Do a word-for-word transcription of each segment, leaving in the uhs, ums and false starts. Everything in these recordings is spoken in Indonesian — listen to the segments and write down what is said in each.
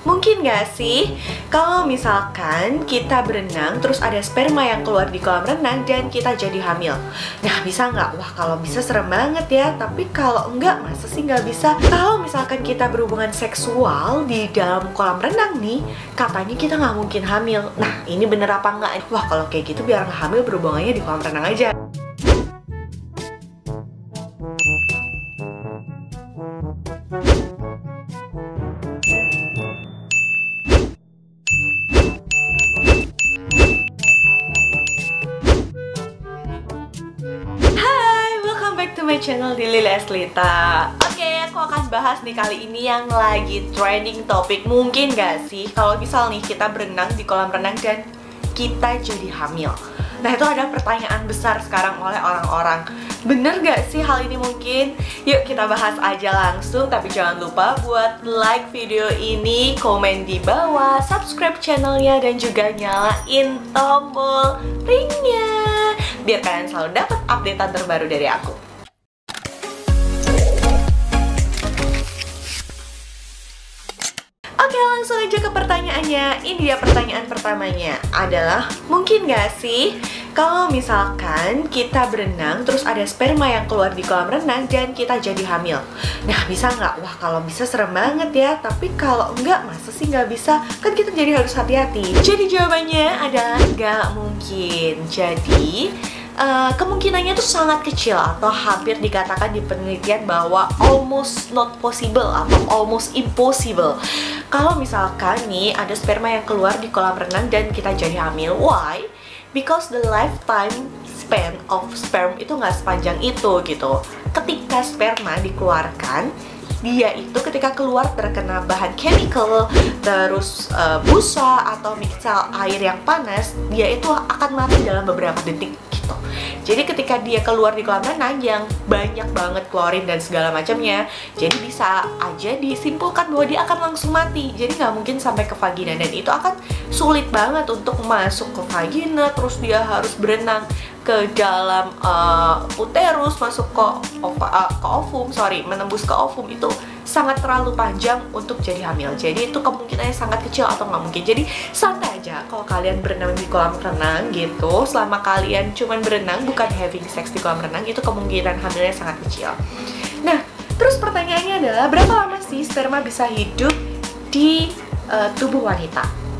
Mungkin gak sih kalau misalkan kita berenang terus ada sperma yang keluar di kolam renang dan kita jadi hamil? Nah, bisa nggak? Wah, kalau bisa serem banget ya. Tapi kalau enggak, masa sih nggak bisa? Kalau misalkan kita berhubungan seksual di dalam kolam renang nih, katanya kita nggak mungkin hamil. Nah, ini bener apa nggak? Wah, kalau kayak gitu biar nggak hamil berhubungannya di kolam renang aja. My channel di Lili Eslita. Oke, aku akan bahas nih kali ini yang lagi trending topik. Mungkin gak sih kalau misal nih kita berenang di kolam renang dan kita jadi hamil? Nah, itu ada pertanyaan besar sekarang oleh orang-orang. Bener gak sih hal ini mungkin? Yuk kita bahas aja langsung. Tapi jangan lupa buat like video ini, komen di bawah, subscribe channelnya, dan juga nyalain tombol ringnya biar kalian selalu dapat updatean terbaru dari aku. Oke, langsung aja ke pertanyaannya. Ini dia pertanyaan pertamanya adalah, mungkin gak sih kalau misalkan kita berenang terus ada sperma yang keluar di kolam renang dan kita jadi hamil? Nah, bisa nggak? Wah, kalau bisa serem banget ya. Tapi kalau enggak, masa sih nggak bisa? Kan kita jadi harus hati-hati. Jadi jawabannya adalah nggak mungkin. Jadi Uh, kemungkinannya tuh sangat kecil atau hampir dikatakan di penelitian bahwa almost not possible atau almost impossible. Kalau misalkan nih ada sperma yang keluar di kolam renang dan kita jadi hamil. Why? Because the lifetime span of sperm itu nggak sepanjang itu gitu. Ketika sperma dikeluarkan, dia itu ketika keluar terkena bahan chemical, terus uh, busa atau mixel air yang panas, dia itu akan mati dalam beberapa detik gitu. Jadi ketika dia keluar di kolam renang yang banyak banget klorin dan segala macamnya, jadi bisa aja disimpulkan bahwa dia akan langsung mati. Jadi nggak mungkin sampai ke vagina, dan itu akan sulit banget untuk masuk ke vagina. Terus dia harus berenang ke dalam uh, uterus, masuk ke, uh, ke ovum, sorry, menembus ke ovum. Itu sangat terlalu panjang untuk jadi hamil. Jadi itu kemungkinannya sangat kecil atau nggak mungkin. Jadi santai aja kalau kalian berenang di kolam renang gitu. Selama kalian cuman berenang, bukan having sex di kolam renang, itu kemungkinan hamilnya sangat kecil. Nah, terus pertanyaannya adalah, berapa lama sih sperma bisa hidup di uh, tubuh wanita?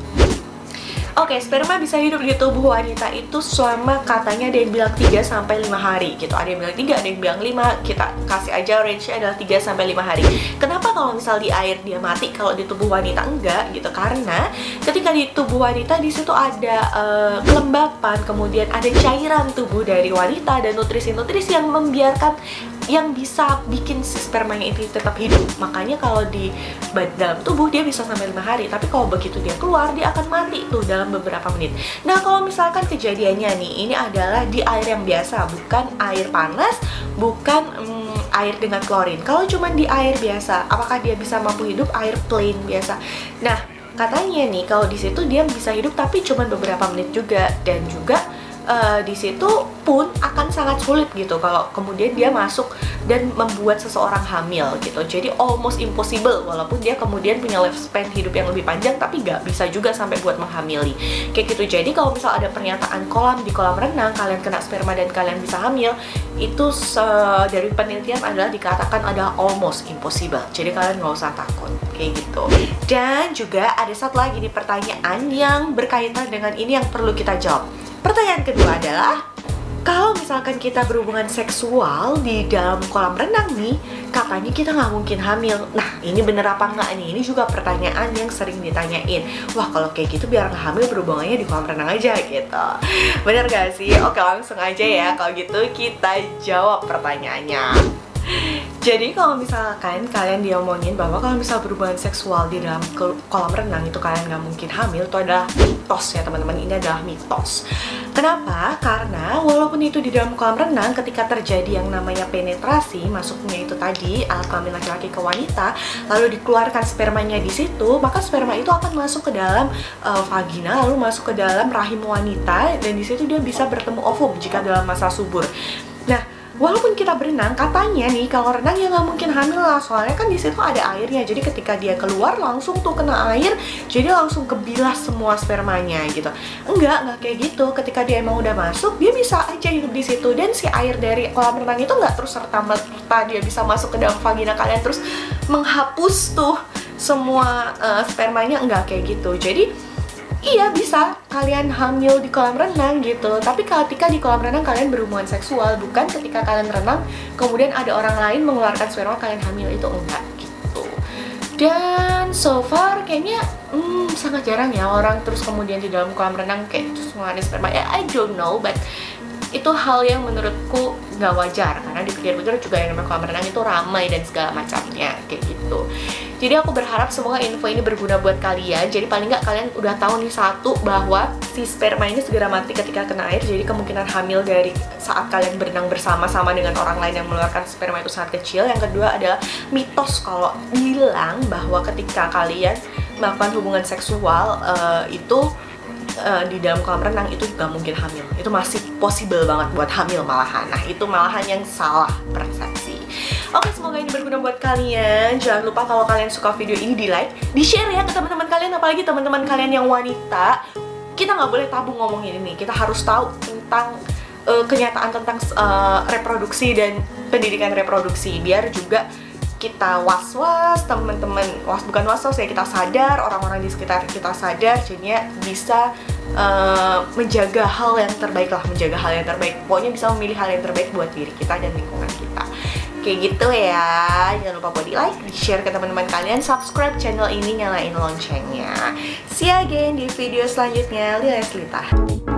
Oke, okay, sperma bisa hidup di tubuh wanita itu selama, katanya ada yang bilang tiga sampai lima hari gitu. Ada yang bilang tiga, ada yang bilang lima. Kita kasih aja range-nya adalah tiga sampai lima hari. Kenapa kalau misal di air dia mati, kalau di tubuh wanita enggak gitu? Karena ketika di tubuh wanita di situ ada uh, kelembapan, kemudian ada cairan tubuh dari wanita dan nutrisi-nutrisi yang membiarkan, yang bisa bikin si spermanya itu tetap hidup. Makanya kalau di dalam tubuh dia bisa sampai lima hari. Tapi kalau begitu dia keluar, dia akan mati tuh dalam beberapa menit. Nah, kalau misalkan kejadiannya nih, ini adalah di air yang biasa, bukan air panas, bukan um, air dengan klorin. Kalau cuma di air biasa, apakah dia bisa mampu hidup? Air plain biasa. Nah, katanya nih kalau di situ dia bisa hidup tapi cuma beberapa menit juga, dan juga Uh, di situ pun akan sangat sulit gitu kalau kemudian dia masuk dan membuat seseorang hamil gitu. Jadi almost impossible, walaupun dia kemudian punya lifespan hidup yang lebih panjang, tapi nggak bisa juga sampai buat menghamili kayak gitu. Jadi kalau misal ada pernyataan kolam di kolam renang kalian kena sperma dan kalian bisa hamil, itu uh, dari penelitian adalah dikatakan ada almost impossible. Jadi kalian nggak usah takut kayak gitu. Dan juga ada satu lagi nih pertanyaan yang berkaitan dengan ini yang perlu kita jawab. Pertanyaan kedua adalah, kalau misalkan kita berhubungan seksual di dalam kolam renang nih, katanya kita nggak mungkin hamil. Nah, ini bener apa nggak nih? Ini juga pertanyaan yang sering ditanyain. Wah, kalau kayak gitu biar nggak hamil berhubungannya di kolam renang aja gitu. Bener gak sih? Oke, langsung aja ya. Kalau gitu kita jawab pertanyaannya. Jadi kalau misalkan kalian diomongin bahwa kalau misal berhubungan seksual di dalam kolam renang itu kalian nggak mungkin hamil, itu adalah mitos ya teman-teman. Ini adalah mitos. Kenapa? Karena walaupun itu di dalam kolam renang, ketika terjadi yang namanya penetrasi, masuknya itu tadi alat kelamin laki-laki ke wanita, lalu dikeluarkan spermanya di situ, maka sperma itu akan masuk ke dalam uh, vagina, lalu masuk ke dalam rahim wanita, dan di situ dia bisa bertemu ovum jika dalam masa subur. Nah, walaupun kita berenang, katanya nih kalau renang ya nggak mungkin hamil lah, soalnya kan di situ ada airnya. Jadi ketika dia keluar langsung tuh kena air, jadi langsung kebilas semua spermanya gitu. Enggak, nggak kayak gitu. Ketika dia emang udah masuk, dia bisa aja hidup di situ, dan si air dari kolam renang itu nggak terus serta-merta dia bisa masuk ke dalam vagina kalian terus menghapus tuh semua uh, spermanya. Enggak kayak gitu. Jadi iya, bisa kalian hamil di kolam renang gitu. Tapi ketika di kolam renang kalian berhubungan seksual, bukan ketika kalian renang kemudian ada orang lain mengeluarkan sperma kalian hamil, itu enggak gitu. Dan so far kayaknya hmm, sangat jarang ya orang terus kemudian di dalam kolam renang kayak terus mengeluarkan sperma. Ya, I don't know, but itu hal yang menurutku nggak wajar, karena dipikir-pikir juga yang namanya kolam renang itu ramai dan segala macamnya kayak gitu. Jadi aku berharap semoga info ini berguna buat kalian. Jadi paling nggak kalian udah tahu nih, satu, bahwa si sperma ini segera mati ketika kena air. Jadi kemungkinan hamil dari saat kalian berenang bersama-sama dengan orang lain yang mengeluarkan sperma itu sangat kecil. Yang kedua adalah mitos kalau bilang bahwa ketika kalian melakukan hubungan seksual uh, itu Uh, di dalam kolam renang itu gak mungkin hamil. Itu masih possible banget buat hamil malahan. Nah, itu malahan yang salah persepsi. Oke, semoga ini berguna buat kalian. Jangan lupa kalau kalian suka video ini di like, di share ya ke teman-teman kalian, apalagi teman-teman kalian yang wanita. Kita nggak boleh tabu ngomongin ini. Kita harus tahu tentang uh, kenyataan tentang uh, reproduksi dan pendidikan reproduksi, biar juga kita was-was, teman-teman was bukan was-was ya, kita sadar, orang-orang di sekitar kita sadar, jadinya bisa uh, menjaga hal yang terbaik lah, menjaga hal yang terbaik, pokoknya bisa memilih hal yang terbaik buat diri kita dan lingkungan kita. Kayak gitu ya. Jangan lupa buat di like, di share ke teman-teman kalian, subscribe channel ini, nyalain loncengnya. See you again di video selanjutnya. Lila Eslita.